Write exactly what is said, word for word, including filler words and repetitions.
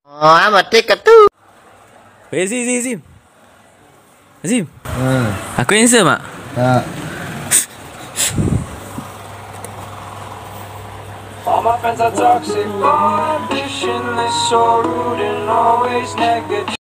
Oh, amat dekat tu. Weh, Azim, Azim, Azim. Azim. Ha. Aku handsome tak? Tak. All my friends are toxic, but ambitionless, so rude and always negative.